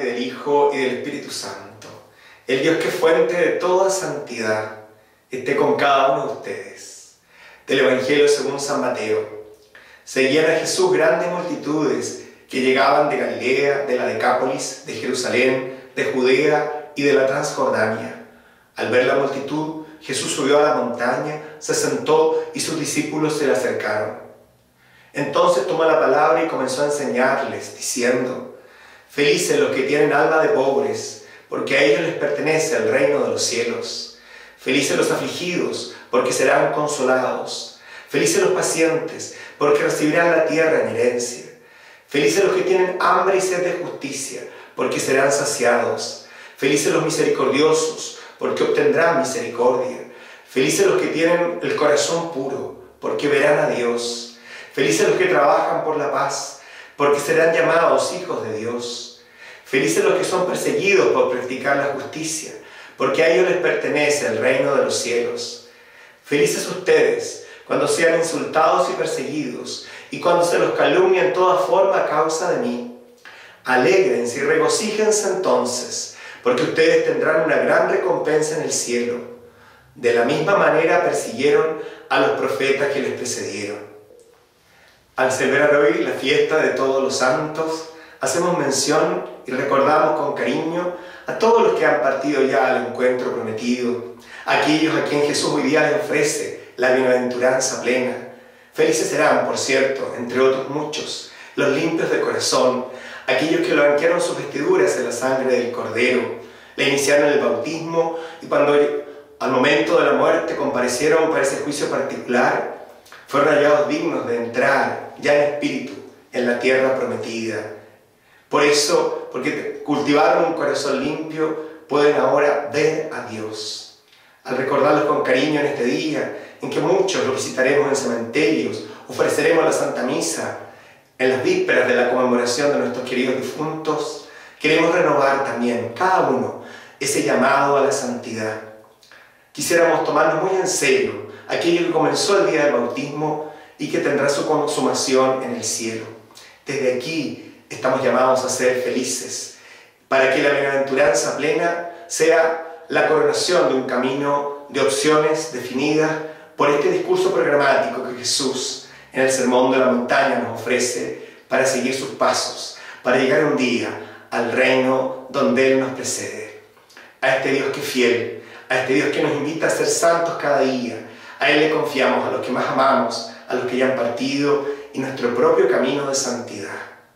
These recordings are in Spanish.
del Hijo y del Espíritu Santo, el Dios que es fuente de toda santidad, esté con cada uno de ustedes. Del Evangelio según San Mateo. Seguían a Jesús grandes multitudes que llegaban de Galilea, de la Decápolis, de Jerusalén, de Judea y de la Transjordania. Al ver la multitud, Jesús subió a la montaña, se sentó y sus discípulos se le acercaron. Entonces tomó la palabra y comenzó a enseñarles, diciendo: Felices los que tienen alma de pobres, porque a ellos les pertenece el reino de los cielos. Felices los afligidos, porque serán consolados. Felices los pacientes, porque recibirán la tierra en herencia. Felices los que tienen hambre y sed de justicia, porque serán saciados. Felices los misericordiosos, porque obtendrán misericordia. Felices los que tienen el corazón puro, porque verán a Dios. Felices los que trabajan por la paz, porque serán llamados hijos de Dios. Felices los que son perseguidos por practicar la justicia, porque a ellos les pertenece el reino de los cielos. Felices ustedes cuando sean insultados y perseguidos, y cuando se los calumnie en toda forma a causa de mí. Alégrense y regocíjense entonces, porque ustedes tendrán una gran recompensa en el cielo. De la misma manera persiguieron a los profetas que les precedieron. Al celebrar hoy la fiesta de todos los santos, hacemos mención y recordamos con cariño a todos los que han partido ya al encuentro prometido, aquellos a quien Jesús hoy día les ofrece la bienaventuranza plena. Felices serán, por cierto, entre otros muchos, los limpios de corazón, aquellos que blanquearon sus vestiduras en la sangre del Cordero, le iniciaron el bautismo y cuando al momento de la muerte comparecieron para ese juicio particular, fueron hallados dignos de entrar ya en espíritu en la tierra prometida. Por eso, porque cultivaron un corazón limpio, pueden ahora ver a Dios. Al recordarlos con cariño en este día, en que muchos lo visitaremos en cementerios, ofreceremos la Santa Misa, en las vísperas de la conmemoración de nuestros queridos difuntos, queremos renovar también, cada uno, ese llamado a la santidad. Quisiéramos tomarnos muy en serio aquello que comenzó el día del bautismo y que tendrá su consumación en el cielo. Desde aquí estamos llamados a ser felices, para que la bienaventuranza plena sea la coronación de un camino de opciones definidas por este discurso programático que Jesús en el Sermón de la Montaña nos ofrece para seguir sus pasos, para llegar un día al reino donde Él nos precede. A este Dios que es fiel, a este Dios que nos invita a ser santos cada día, a Él le confiamos a los que más amamos, a los que ya han partido y nuestro propio camino de santidad.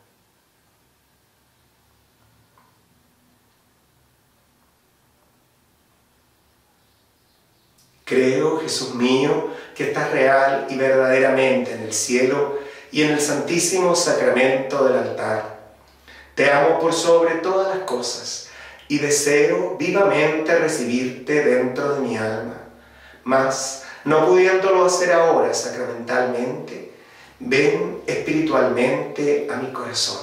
Creo, Jesús mío, que estás real y verdaderamente en el cielo y en el santísimo sacramento del altar. Te amo por sobre todas las cosas y deseo vivamente recibirte dentro de mi alma. Mas, no pudiéndolo hacer ahora sacramentalmente, ven espiritualmente a mi corazón.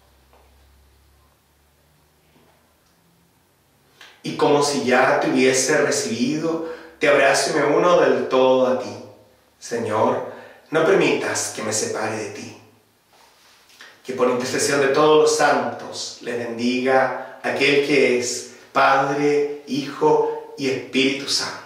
Y como si ya te hubiese recibido, te abrazo y me uno del todo a ti. Señor, no permitas que me separe de ti. Que por intercesión de todos los santos les bendiga aquel que es Padre, Hijo y Espíritu Santo.